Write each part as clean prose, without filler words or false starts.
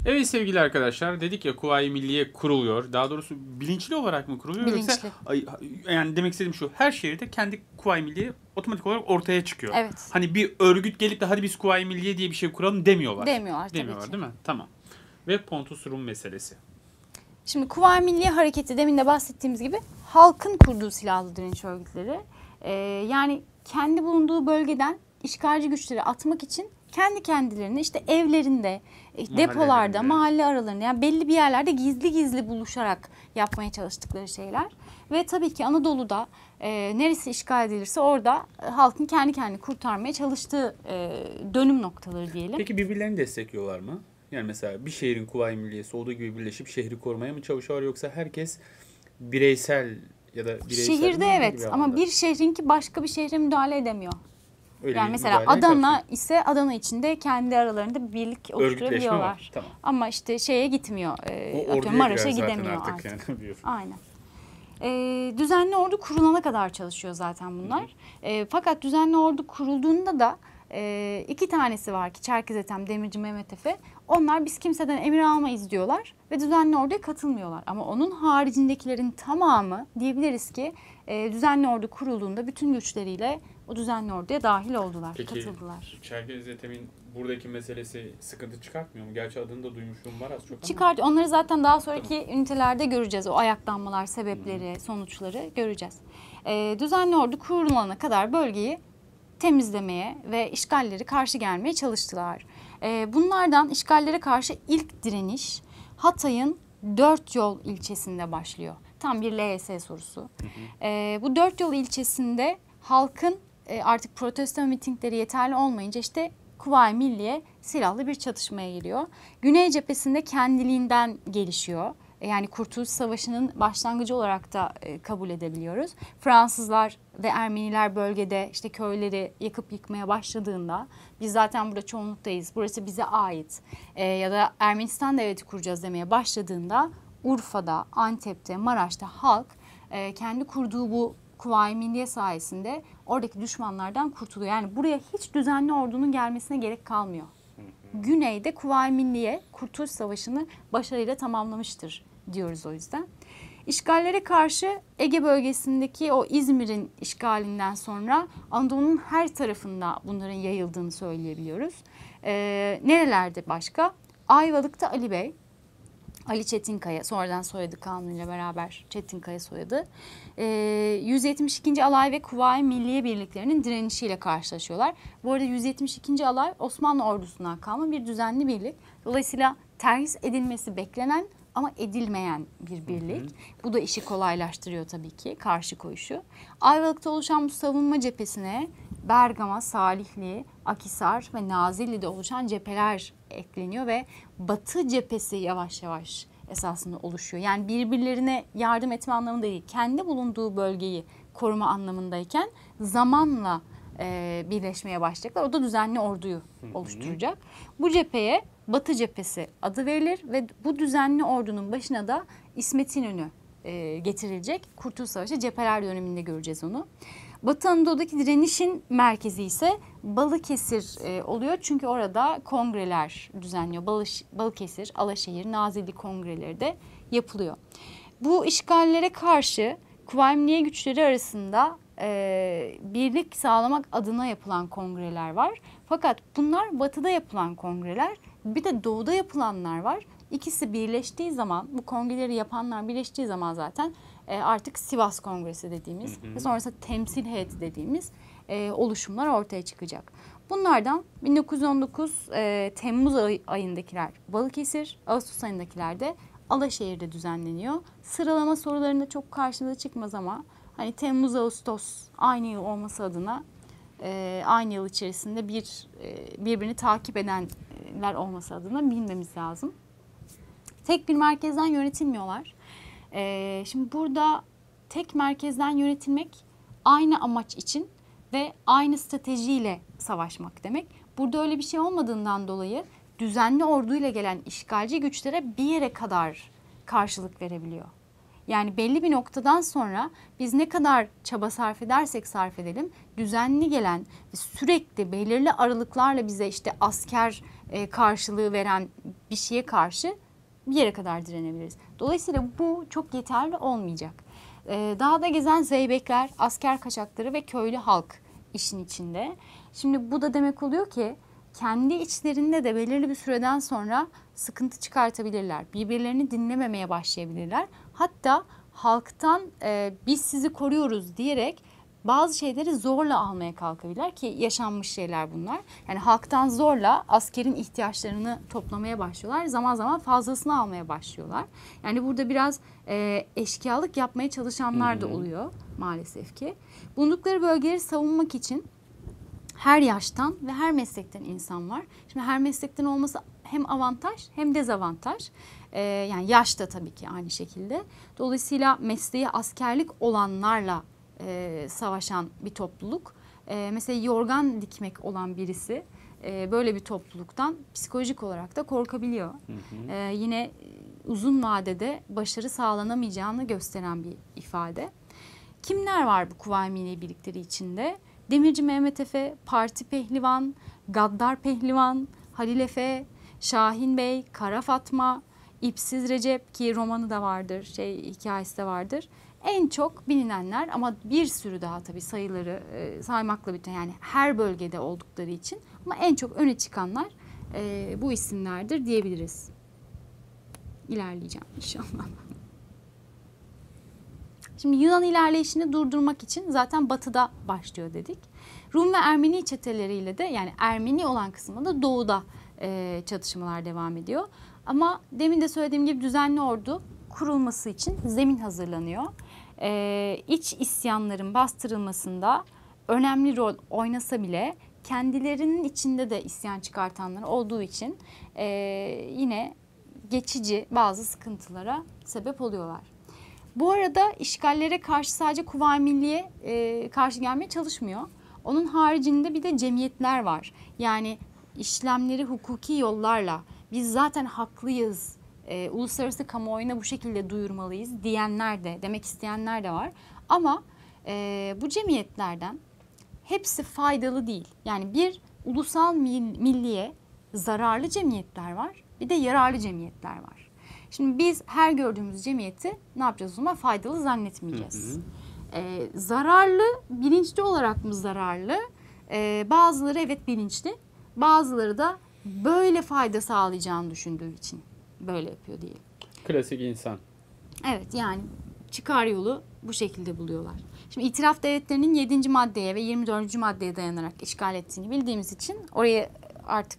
Evet sevgili arkadaşlar, dedik ya Kuvayi Milliye kuruluyor. Daha doğrusu bilinçli olarak mı kuruluyor yoksa Bilinçli. yani demek istediğim şu, her şehirde kendi Kuvayi Milliye otomatik olarak ortaya çıkıyor. Evet. Hani bir örgüt gelip de hadi biz Kuvayi Milliye diye bir şey kuralım demiyorlar. Demiyorlar tabii Demiyorlar ki. değil mi? Tamam. Ve Pontus Rum meselesi. Şimdi Kuvayi Milliye Hareketi demin de bahsettiğimiz gibi halkın kurduğu silahlı direnç örgütleri. Yani kendi bulunduğu bölgeden işgalci güçleri atmak için kendi kendilerini işte evlerinde, depolarda, mahalle aralarında yani belli bir yerlerde gizli gizli buluşarak yapmaya çalıştıkları şeyler. Ve tabii ki Anadolu'da neresi işgal edilirse orada halkın kendi kendini kurtarmaya çalıştığı dönüm noktaları diyelim. Peki birbirlerini destekliyorlar mı? Yani mesela bir şehrin Kuvayi Milliyesi olduğu gibi birleşip şehri korumaya mı çalışıyorlar yoksa herkes bireysel ya da bireysel Şehirde evet gibi ama alanda? bir şehrinki başka bir şehre müdahale edemiyor. Öyle Yani bir mesela müdahaleye Adana karşı. ise Adana içinde kendi aralarında bir birlik Örgütleşme oluşturabiliyorlar. var. Tamam. Ama işte şeye gitmiyor. O Atıyorum orduya Maraş'a girer zaten gidemiyor artık artık. yani diyor. Aynen. Düzenli ordu kurulana kadar çalışıyor zaten bunlar. Fakat düzenli ordu kurulduğunda da iki tanesi var ki Çerkez Ethem, Demirci Mehmet Efe. Onlar biz kimseden emir almayız diyorlar ve düzenli orduya katılmıyorlar. Ama onun haricindekilerin tamamı diyebiliriz ki düzenli ordu kurulduğunda bütün güçleriyle o düzenli orduya dahil oldular, Peki katıldılar. Çerkez Ethem'in buradaki meselesi sıkıntı çıkartmıyor mu? Gerçi adını da duymuşluğum var az çok ama. Çıkart. Onları zaten daha sonraki ünitelerde göreceğiz. O ayaklanmalar, sebepleri, sonuçları göreceğiz. Düzenli ordu kurulana kadar bölgeyi temizlemeye ve işgalleri karşı gelmeye çalıştılar. Bunlardan işgallere karşı ilk direniş Hatay'ın Dört Yol ilçesinde başlıyor. Tam bir LYS sorusu. Bu Dört Yol ilçesinde halkın artık protesto mitingleri yeterli olmayınca işte Kuvayi Milliye silahlı bir çatışmaya giriyor. Güney cephesinde kendiliğinden gelişiyor. Yani Kurtuluş Savaşı'nın başlangıcı olarak da kabul edebiliyoruz. Fransızlar ve Ermeniler bölgede işte köyleri yakıp yıkmaya başladığında biz zaten burada çoğunluktayız, burası bize ait ya da Ermenistan devleti kuracağız demeye başladığında Urfa'da, Antep'te, Maraş'ta halk kendi kurduğu bu Kuvayi Milliye sayesinde oradaki düşmanlardan kurtuluyor. Yani buraya hiç düzenli ordunun gelmesine gerek kalmıyor. Güneyde Kuvayi Milliye Kurtuluş Savaşı'nı başarıyla tamamlamıştır diyoruz o yüzden. İşgallere karşı Ege bölgesindeki o İzmir'in işgalinden sonra Anadolu'nun her tarafında bunların yayıldığını söyleyebiliyoruz. Nerelerde başka? Ayvalık'ta Ali Bey, Ali Çetinkaya, sonradan soyadı kanunuyla beraber Çetinkaya soyadı. 172. Alay ve Kuvayi Milliye birliklerinin direnişiyle karşılaşıyorlar. Bu arada 172. Alay Osmanlı ordusundan kalma bir düzenli birlik. Dolayısıyla terhis edilmesi beklenen ama edilmeyen bir birlik. Bu da işi kolaylaştırıyor tabii ki karşı koyuşu. Ayvalık'ta oluşan bu savunma cephesine Bergama, Salihli, Akhisar ve Nazilli'de oluşan cepheler ekleniyor ve Batı cephesi yavaş yavaş esasında oluşuyor. Yani birbirlerine yardım etme anlamında değil, kendi bulunduğu bölgeyi koruma anlamındayken zamanla birleşmeye başlayacaklar. O da düzenli orduyu oluşturacak. Bu cepheye Batı cephesi adı verilir ve bu düzenli ordunun başına da İsmet İnönü getirilecek. Kurtuluş Savaşı cepheler döneminde göreceğiz onu. Batı Anadolu'daki direnişin merkezi ise Balıkesir oluyor. Çünkü orada kongreler düzenliyor. Balıkesir, Alaşehir, Nazilli kongreleri de yapılıyor. Bu işgallere karşı Kuvayi Milliye güçleri arasında birlik sağlamak adına yapılan kongreler var. Fakat bunlar batıda yapılan kongreler, bir de doğuda yapılanlar var. İkisi birleştiği zaman, bu kongreleri yapanlar birleştiği zaman zaten artık Sivas Kongresi dediğimiz ve sonrasında temsil heyeti dediğimiz oluşumlar ortaya çıkacak. Bunlardan 1919 Temmuz ayındakiler Balıkesir, Ağustos ayındakiler de Alaşehir'de düzenleniyor. Sıralama sorularında çok karşımıza çıkmaz ama hani Temmuz-Ağustos aynı yıl olması adına aynı yıl içerisinde birbirini takip edenler olması adına bilmemiz lazım. Tek bir merkezden yönetilmiyorlar. Şimdi burada tek merkezden yönetilmek aynı amaç için ve aynı stratejiyle savaşmak demek. Burada öyle bir şey olmadığından dolayı düzenli orduyla gelen işgalci güçlere bir yere kadar karşılık verebiliyor. Yani belli bir noktadan sonra biz ne kadar çaba sarf edersek sarf edelim düzenli gelen ve sürekli belirli aralıklarla bize işte asker karşılığı veren bir şeye karşı bir yere kadar direnebiliriz. Dolayısıyla bu çok yeterli olmayacak. Dağda gezen zeybekler, asker kaçakları ve köylü halk işin içinde. Şimdi bu da demek oluyor ki kendi içlerinde de belirli bir süreden sonra sıkıntı çıkartabilirler. Birbirlerini dinlememeye başlayabilirler. Hatta halktan biz sizi koruyoruz diyerek bazı şeyleri zorla almaya kalkabilirler ki yaşanmış şeyler bunlar. Yani halktan zorla askerin ihtiyaçlarını toplamaya başlıyorlar. Zaman zaman fazlasını almaya başlıyorlar. Yani burada biraz eşkıyalık yapmaya çalışanlar da oluyor maalesef ki. Bulundukları bölgeleri savunmak için her yaştan ve her meslekten insan var. Şimdi her meslekten olması hem avantaj hem dezavantaj. Yani yaş da tabii ki aynı şekilde. Dolayısıyla mesleği askerlik olanlarla savaşan bir topluluk. Mesela yorgan dikmek olan birisi böyle bir topluluktan psikolojik olarak da korkabiliyor. Yine uzun vadede başarı sağlanamayacağını gösteren bir ifade. Kimler var bu Kuvayi Milliye birlikleri içinde? Demirci Mehmet Efe, Parti Pehlivan, Gaddar Pehlivan, Halil Efe, Şahin Bey, Kara Fatma, İpsiz Recep ki romanı da vardır, hikayesi de vardır. En çok bilinenler ama bir sürü daha tabii sayıları saymakla biten yani her bölgede oldukları için ama en çok öne çıkanlar bu isimlerdir diyebiliriz. İlerleyeceğim inşallah. Şimdi Yunan ilerleyişini durdurmak için zaten batıda başlıyor dedik. Rum ve Ermeni çeteleriyle de yani Ermeni olan kısmında da doğuda çatışmalar devam ediyor. Ama demin de söylediğim gibi düzenli ordu kurulması için zemin hazırlanıyor. İç isyanların bastırılmasında önemli rol oynasa bile kendilerinin içinde de isyan çıkartanlar olduğu için yine geçici bazı sıkıntılara sebep oluyorlar. Bu arada işgallere karşı sadece Kuvayi Milliye karşı gelmeye çalışmıyor. Onun haricinde bir de cemiyetler var. Yani işlemleri hukuki yollarla biz zaten haklıyız, uluslararası kamuoyuna bu şekilde duyurmalıyız diyenler de, demek isteyenler de var. Ama bu cemiyetlerden hepsi faydalı değil. Yani bir ulusal milliye zararlı cemiyetler var, bir de yararlı cemiyetler var. Şimdi biz her gördüğümüz cemiyeti ne yapacağız o zaman? Faydalı zannetmeyeceğiz. Zararlı, bilinçli olarak mı zararlı? Bazıları evet bilinçli, bazıları da böyle fayda sağlayacağını düşündüğü için böyle yapıyor diyelim. Klasik insan. Evet yani çıkar yolu bu şekilde buluyorlar. Şimdi itiraf devletlerinin 7. maddeye ve 24. maddeye dayanarak işgal ettiğini bildiğimiz için orayı artık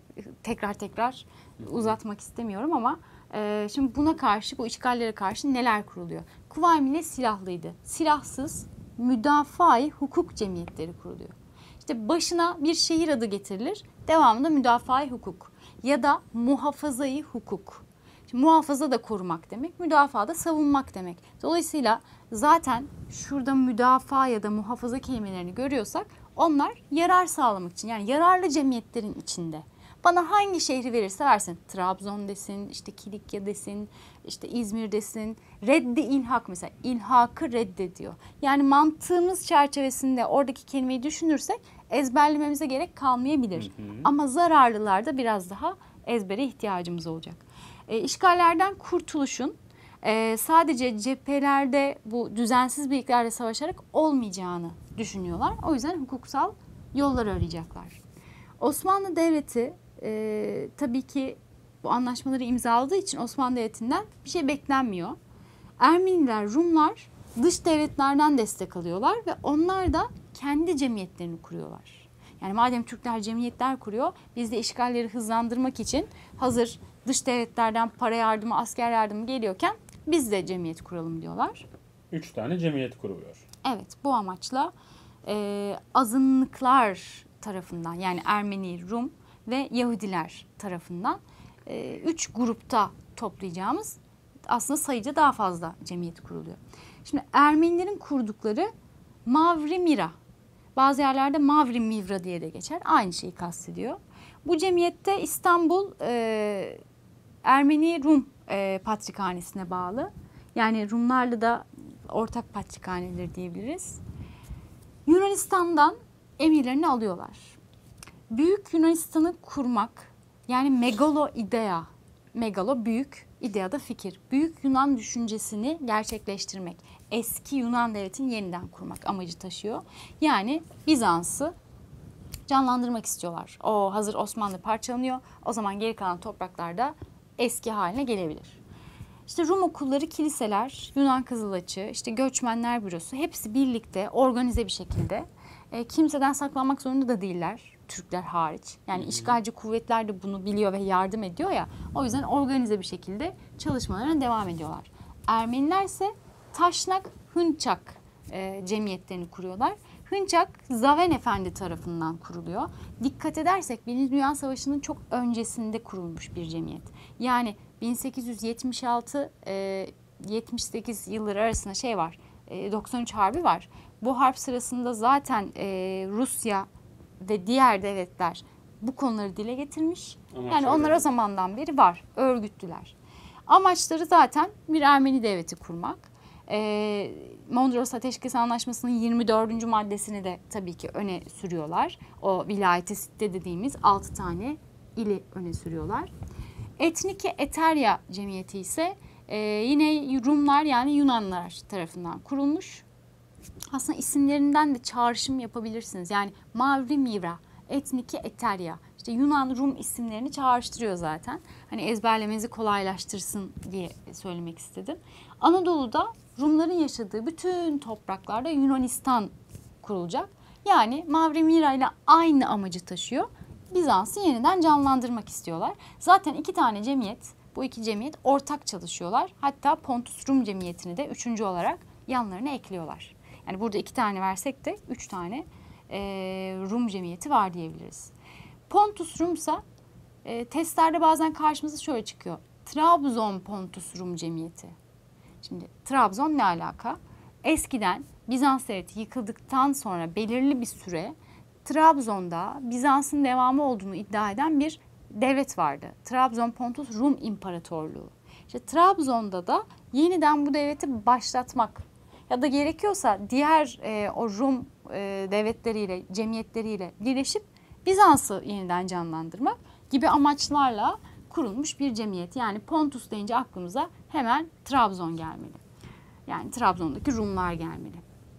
tekrar uzatmak istemiyorum ama şimdi buna karşı, bu işgallere karşı neler kuruluyor? Kuvayi Milliye silahlıydı. Silahsız müdafaa-i hukuk cemiyetleri kuruluyor. İşte başına bir şehir adı getirilir, devamında müdafaa-i hukuk ya da muhafaza-i hukuk. Şimdi muhafaza da korumak demek, müdafaa da savunmak demek. Dolayısıyla zaten şurada müdafaa ya da muhafaza kelimelerini görüyorsak onlar yarar sağlamak için yani yararlı cemiyetlerin içinde. Bana hangi şehri verirse versin. Trabzon desin, işte Kilikya desin, işte İzmir desin. Reddi ilhak mesela. İlhakı reddediyor. Yani mantığımız çerçevesinde oradaki kelimeyi düşünürsek ezberlememize gerek kalmayabilir. Ama zararlılarda biraz daha ezbere ihtiyacımız olacak. İşgallerden kurtuluşun sadece cephelerde bu düzensiz birliklerle savaşarak olmayacağını düşünüyorlar. O yüzden hukuksal yollar arayacaklar. Osmanlı Devleti tabii ki bu anlaşmaları imzaladığı için Osmanlı Devleti'nden bir şey beklenmiyor. Ermeniler, Rumlar dış devletlerden destek alıyorlar ve onlar da kendi cemiyetlerini kuruyorlar. Yani madem Türkler cemiyetler kuruyor, biz de işgalleri hızlandırmak için hazır dış devletlerden para yardımı, asker yardımı geliyorken biz de cemiyet kuralım diyorlar. 3 tane cemiyet kuruluyor. Evet, bu amaçla azınlıklar tarafından yani Ermeni, Rum ve Yahudiler tarafından 3 grupta toplayacağımız aslında sayıca daha fazla cemiyet kuruluyor. Şimdi Ermenilerin kurdukları Mavri Mira, bazı yerlerde Mavri Mivra diye de geçer. Aynı şeyi kastediyor. Bu cemiyette İstanbul Ermeni Rum Patrikhanesi'ne bağlı. Yani Rumlarla da ortak patrikhaneleri diyebiliriz. Yunanistan'dan emirlerini alıyorlar. Büyük Yunanistan'ı kurmak Yani megalo idea. Megalo büyük, idea da fikir. Büyük Yunan düşüncesini gerçekleştirmek. Eski Yunan devletini yeniden kurmak amacı taşıyor. Yani Bizans'ı canlandırmak istiyorlar. O hazır Osmanlı parçalanıyor. O zaman geri kalan topraklarda eski haline gelebilir. İşte Rum okulları, kiliseler, Yunan Kızılaçı, işte Göçmenler Bürosu hepsi birlikte organize bir şekilde. Kimseden saklanmak zorunda da değiller. Türkler hariç. Yani işgalci kuvvetler de bunu biliyor ve yardım ediyor ya. O yüzden organize bir şekilde çalışmalarına devam ediyorlar. Ermeniler ise Taşnak Hınçak cemiyetlerini kuruyorlar. Hınçak Zaven Efendi tarafından kuruluyor. Dikkat edersek Birinci Dünya Savaşı'nın çok öncesinde kurulmuş bir cemiyet. Yani 1876-78 yılları arasında şey var. 93 Harbi var. Bu harp sırasında zaten Rusya ve diğer devletler bu konuları dile getirmiş. Yani onlar o zamandan beri var, örgütlüler. Amaçları zaten bir Ermeni devleti kurmak. Mondros Ateşkes Anlaşması'nın 24. maddesini de tabii ki öne sürüyorlar. O vilayeti sitte dediğimiz 6 tane ili öne sürüyorlar. Etniki Eterya Cemiyeti ise yine Rumlar yani Yunanlar tarafından kurulmuş. Aslında isimlerinden de çağrışım yapabilirsiniz. Yani Mavri Mivra, Etniki Eterya. İşte Yunan Rum isimlerini çağrıştırıyor zaten. Hani ezberlemenizi kolaylaştırsın diye söylemek istedim. Anadolu'da Rumların yaşadığı bütün topraklarda Yunanistan kurulacak. Yani Mavri Mira ile aynı amacı taşıyor. Bizans'ı yeniden canlandırmak istiyorlar. Zaten iki tane cemiyet, bu iki cemiyet ortak çalışıyorlar. Hatta Pontus Rum Cemiyeti'ni de üçüncü olarak yanlarına ekliyorlar. Yani burada 2 tane versek de 3 tane Rum cemiyeti var diyebiliriz. Pontus Rum'sa testlerde bazen karşımıza şöyle çıkıyor. Trabzon Pontus Rum Cemiyeti. Şimdi Trabzon ne alaka? Eskiden Bizans devleti yıkıldıktan sonra belirli bir süre Trabzon'da Bizans'ın devamı olduğunu iddia eden bir devlet vardı. Trabzon Pontus Rum İmparatorluğu. İşte Trabzon'da da yeniden bu devleti başlatmak ya da gerekiyorsa diğer o Rum devletleriyle, cemiyetleriyle birleşip Bizans'ı yeniden canlandırmak gibi amaçlarla kurulmuş bir cemiyet. Yani Pontus deyince aklımıza hemen Trabzon gelmeli. Yani Trabzon'daki Rumlar gelmeli.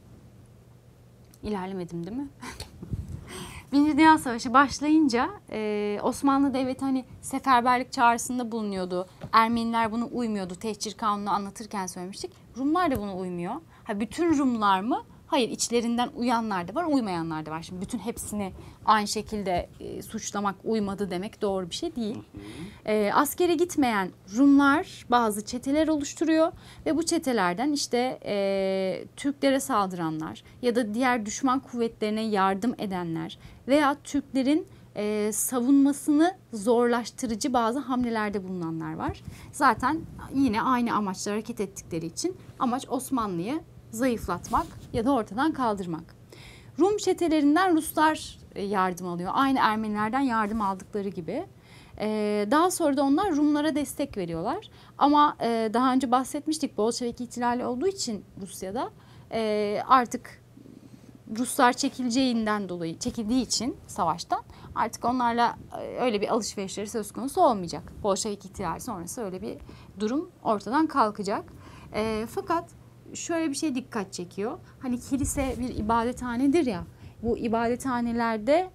İlerlemedim değil mi? Birinci Dünya Savaşı başlayınca Osmanlı Devleti hani seferberlik çağrısında bulunuyordu. Ermeniler bunu uymuyordu. Tehcir Kanunu'nu anlatırken söylemiştik. Rumlar da buna uymuyor. Ha, bütün Rumlar mı? Hayır, içlerinden uyanlar da var, uymayanlar da var. Şimdi bütün hepsini aynı şekilde suçlamak, uymadı demek doğru bir şey değil. Askere gitmeyen Rumlar bazı çeteler oluşturuyor ve bu çetelerden işte Türklere saldıranlar ya da diğer düşman kuvvetlerine yardım edenler veya Türklerin savunmasını zorlaştırıcı bazı hamlelerde bulunanlar var. Zaten yine aynı amaçla hareket ettikleri için amaç Osmanlı'yı zayıflatmak ya da ortadan kaldırmak. Rum çetelerinden Ruslar yardım alıyor. Aynı Ermenilerden yardım aldıkları gibi. Daha sonra da onlar Rumlara destek veriyorlar. Ama daha önce bahsetmiştik, Bolşevik ihtilali olduğu için Rusya'da artık Ruslar çekildiği için savaştan artık onlarla öyle bir alışverişleri söz konusu olmayacak. Bolşevik ihtilali sonrası öyle bir durum ortadan kalkacak. Fakat şöyle bir şey dikkat çekiyor. Hani kilise bir ibadethanedir ya. Bu ibadethanelerde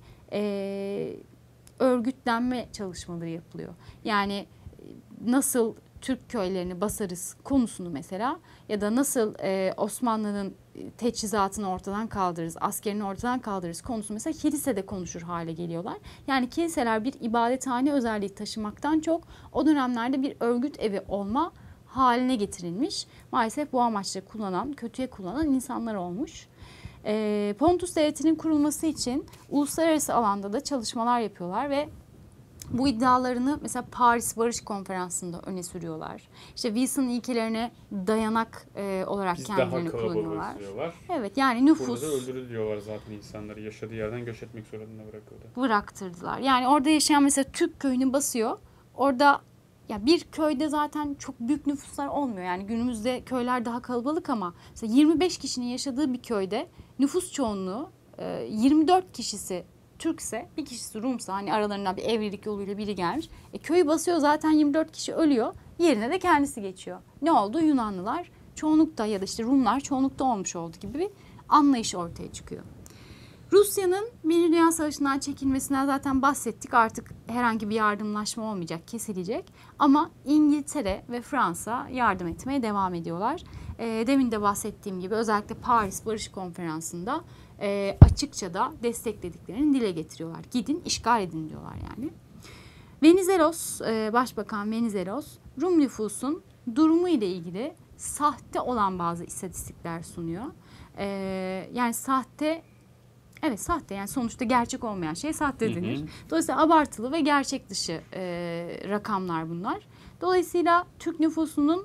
örgütlenme çalışmaları yapılıyor. Yani nasıl Türk köylerini basarız konusunu mesela ya da nasıl Osmanlı'nın teçhizatını ortadan kaldırırız, askerini ortadan kaldırırız konusunu mesela kilisede konuşur hale geliyorlar. Yani kiliseler bir ibadethane özelliği taşımaktan çok o dönemlerde bir örgüt evi olma haline getirilmiş. Maalesef bu amaçla kötüye kullanan insanlar olmuş. Pontus Devleti'nin kurulması için uluslararası alanda da çalışmalar yapıyorlar ve bu iddialarını mesela Paris Barış Konferansı'nda öne sürüyorlar. İşte Wilson ilkelerine dayanak olarak kendilerini kullanıyorlar. Evet, yani nüfus. Burada da öldürülüyorlar zaten insanları. Yaşadığı yerden göç etmek zorunda bıraktırdılar. Yani orada yaşayan mesela Türk köyünü basıyor. Orada ya bir köyde zaten çok büyük nüfuslar olmuyor. Yani günümüzde köyler daha kalabalık ama mesela 25 kişinin yaşadığı bir köyde nüfus çoğunluğu 24 kişisi Türkse, bir kişisi Rumsa, hani aralarından bir evlilik yoluyla biri gelmiş. Köyü basıyor, zaten 24 kişi ölüyor. Yerine de kendisi geçiyor. Ne oldu? Yunanlılar çoğunlukta ya da işte Rumlar çoğunlukta olmuş oldu gibi bir anlayış ortaya çıkıyor. Rusya'nın Birinci Dünya Savaşı'ndan çekilmesinden zaten bahsettik. Artık herhangi bir yardımlaşma olmayacak, kesilecek. Ama İngiltere ve Fransa yardım etmeye devam ediyorlar. Demin de bahsettiğim gibi özellikle Paris Barış Konferansı'nda açıkça da desteklediklerini dile getiriyorlar. Gidin, işgal edin diyorlar yani. Venizelos, Başbakan Venizelos, Rum nüfusun durumu ile ilgili sahte olan bazı istatistikler sunuyor. Yani sahte, evet sahte, yani sonuçta gerçek olmayan şey sahte denir. Dolayısıyla abartılı ve gerçek dışı rakamlar bunlar. Dolayısıyla Türk nüfusunun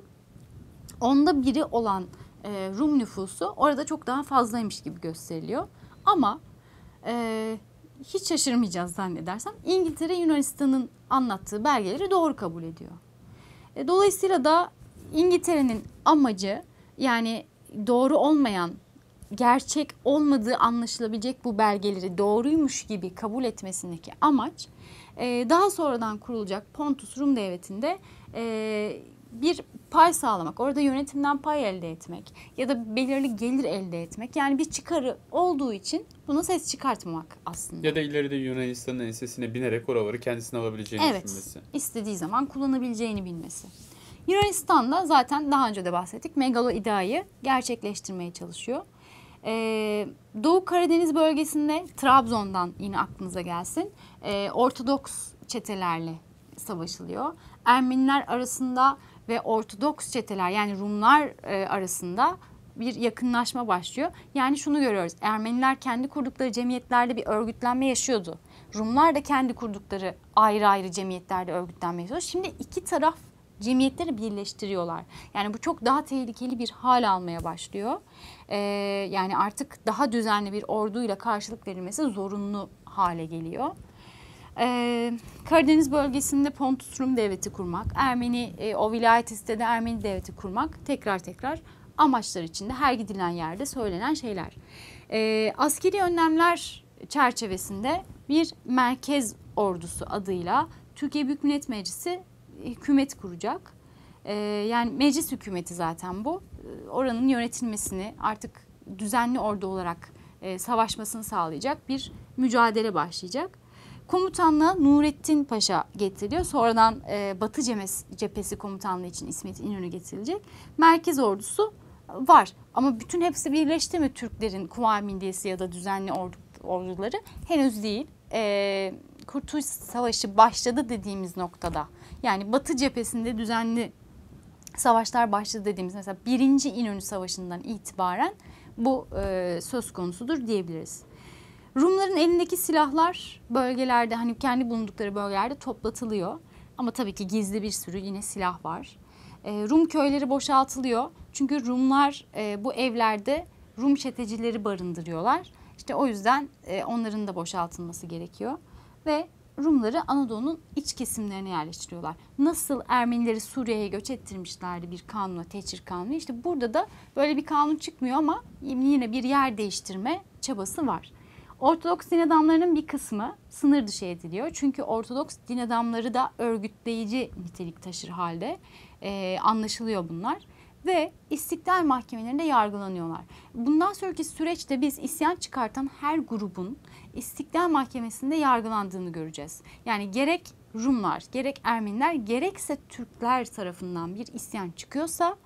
1/10 olan Rum nüfusu orada çok daha fazlaymış gibi gösteriliyor. Ama hiç şaşırmayacağız zannedersem. İngiltere Yunanistan'ın anlattığı belgeleri doğru kabul ediyor. Dolayısıyla da İngiltere'nin amacı, yani doğru olmayan, gerçek olmadığı anlaşılabilecek bu belgeleri doğruymuş gibi kabul etmesindeki amaç, daha sonradan kurulacak Pontus Rum Devleti'nde bir pay sağlamak, orada yönetimden pay elde etmek ya da belirli gelir elde etmek. Yani bir çıkarı olduğu için buna ses çıkartmamak aslında. Ya da ileride Yunanistan'ın ensesine binerek oraları kendisine alabileceğini düşünmesi. Evet, istediği zaman kullanabileceğini bilmesi. Yunanistan'da zaten daha önce de bahsettik, megalo iddiayı gerçekleştirmeye çalışıyor. Doğu Karadeniz bölgesinde, Trabzon'dan yine aklınıza gelsin, Ortodoks çetelerle savaşılıyor. Ermeniler arasında ve Ortodoks çeteler, yani Rumlar arasında bir yakınlaşma başlıyor. Yani şunu görüyoruz, Ermeniler kendi kurdukları cemiyetlerde bir örgütlenme yaşıyordu. Rumlar da kendi kurdukları ayrı ayrı cemiyetlerde örgütlenme yaşıyor. Şimdi iki taraf cemiyetleri birleştiriyorlar. Yani bu çok daha tehlikeli bir hal almaya başlıyor. Yani artık daha düzenli bir orduyla karşılık verilmesi zorunlu hale geliyor. Karadeniz bölgesinde Pontus Rum Devleti kurmak, o vilayet sitede Ermeni Devleti kurmak tekrar amaçlar içinde her gidilen yerde söylenen şeyler. Askeri önlemler çerçevesinde bir merkez ordusu adıyla Türkiye Büyük Millet Meclisi hükümet kuracak. Yani meclis hükümeti zaten bu. Oranın yönetilmesini, artık düzenli ordu olarak savaşmasını sağlayacak bir mücadele başlayacak. Komutanlığa Nurettin Paşa getiriliyor. Sonradan Batı Cephesi Komutanlığı için İsmet İnönü getirilecek. Merkez ordusu var. Ama bütün hepsi birleşti mi Türklerin Kuvayi Milliyesi ya da düzenli orduları? Henüz değil. Kurtuluş Savaşı başladı dediğimiz noktada, yani Batı cephesinde düzenli savaşlar başladı dediğimiz, mesela 1. İnönü Savaşı'ndan itibaren bu söz konusudur diyebiliriz. Rumların elindeki silahlar bölgelerde, hani kendi bulundukları bölgelerde toplatılıyor. Ama tabii ki gizli bir sürü yine silah var. Rum köyleri boşaltılıyor. Çünkü Rumlar bu evlerde Rum çetecileri barındırıyorlar. İşte o yüzden onların da boşaltılması gerekiyor. Ve Rumları Anadolu'nun iç kesimlerine yerleştiriyorlar. Nasıl Ermenileri Suriye'ye göç ettirmişlerdi bir kanuna, teçhir kanunu. İşte burada da böyle bir kanun çıkmıyor ama yine bir yer değiştirme çabası var. Ortodoks din adamlarının bir kısmı sınır dışı ediliyor. Çünkü Ortodoks din adamları da örgütleyici nitelik taşır halde. Anlaşılıyor bunlar. Ve istiklal mahkemelerinde yargılanıyorlar. Bundan sonraki süreçte biz isyan çıkartan her grubun istiklal mahkemesinde yargılandığını göreceğiz. Yani gerek Rumlar, gerek Ermeniler, gerekse Türkler tarafından bir isyan çıkıyorsa,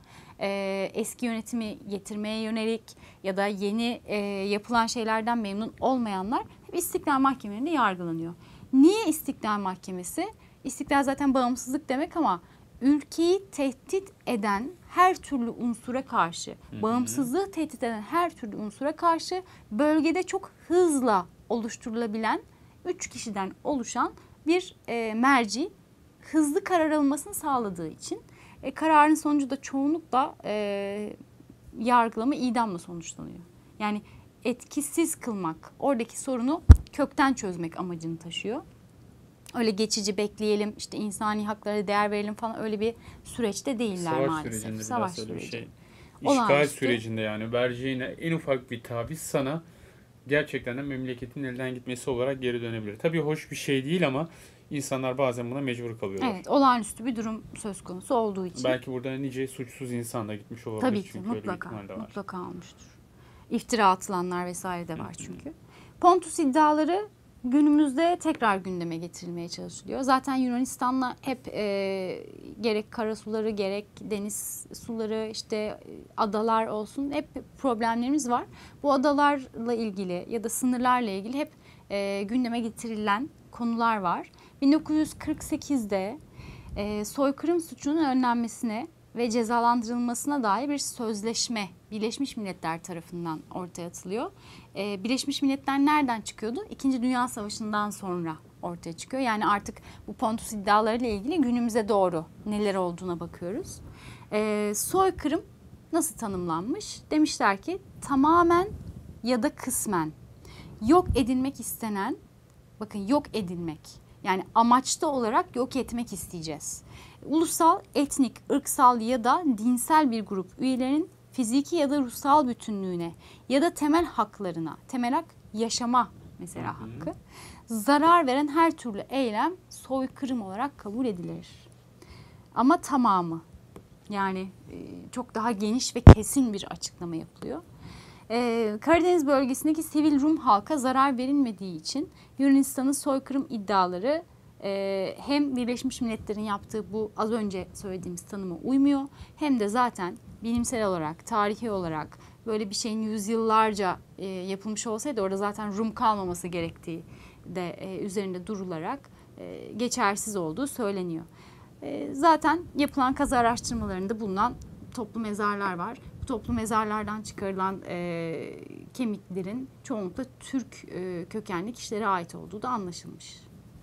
eski yönetimi getirmeye yönelik ya da yeni yapılan şeylerden memnun olmayanlar hep istiklal mahkemelerinde yargılanıyor. Niye istiklal mahkemesi? İstiklal zaten bağımsızlık demek ama ülkeyi tehdit eden her türlü unsura karşı, bağımsızlığı tehdit eden her türlü unsura karşı bölgede çok hızla oluşturulabilen 3 kişiden oluşan bir merci, hızlı karar alınmasını sağladığı için kararın sonucu da çoğunlukla yargılama, idamla sonuçlanıyor. Yani etkisiz kılmak, oradaki sorunu kökten çözmek amacını taşıyor. Öyle geçici bekleyelim, işte insani haklara değer verelim falan, öyle bir süreçte değiller Savaş maalesef. Sürecinde Savaş biraz öyle bir süreci. şey. İşgal Olağanüstü. sürecinde, yani vereceğine en ufak bir taviz sana gerçekten de memleketin elden gitmesi olarak geri dönebilir. Tabii hoş bir şey değil ama insanlar bazen buna mecbur kalıyorlar. Evet, olağanüstü bir durum söz konusu olduğu için. Belki burada nice suçsuz insan da gitmiş olabilir. Tabii ki çünkü öyle bir mutlaka, ihtimal de var. mutlaka olmuştur. İftira atılanlar vesaire de var çünkü. Pontus iddiaları günümüzde tekrar gündeme getirilmeye çalışılıyor. Zaten Yunanistan'la hep gerek karasuları gerek deniz suları işte adalar olsun hep problemlerimiz var. Bu adalarla ilgili ya da sınırlarla ilgili hep gündeme getirilen konular var. 1948'de soykırım suçunun önlenmesine ve cezalandırılmasına dair bir sözleşme Birleşmiş Milletler tarafından ortaya atılıyor. Birleşmiş Milletler nereden çıkıyordu? İkinci Dünya Savaşı'ndan sonra ortaya çıkıyor. Yani artık bu Pontus iddialarıyla ilgili günümüze doğru neler olduğuna bakıyoruz. Soykırım nasıl tanımlanmış? Demişler ki tamamen ya da kısmen yok edilmek istenen, bakın yok edilmek yani amaçlı olarak yok etmek isteyeceğiz. Ulusal, etnik, ırksal ya da dinsel bir grup üyelerinin fiziki ya da ruhsal bütünlüğüne ya da temel haklarına, temel hak yaşama mesela hakkı, zarar veren her türlü eylem soykırım olarak kabul edilir. Ama tamamı yani çok daha geniş ve kesin bir açıklama yapılıyor. Karadeniz bölgesindeki sivil Rum halka zarar verilmediği için Yunanistan'ın soykırım iddiaları hem Birleşmiş Milletler'in yaptığı bu az önce söylediğimiz tanıma uymuyor hem de zaten bilimsel olarak, tarihi olarak böyle bir şeyin yüzyıllarca yapılmış olsaydı orada zaten Rum kalmaması gerektiği de üzerinde durularak geçersiz olduğu söyleniyor. Zaten yapılan kazı araştırmalarında bulunan toplu mezarlar var. Bu toplu mezarlardan çıkarılan kemiklerin çoğunlukla Türk kökenli kişilere ait olduğu da anlaşılmış.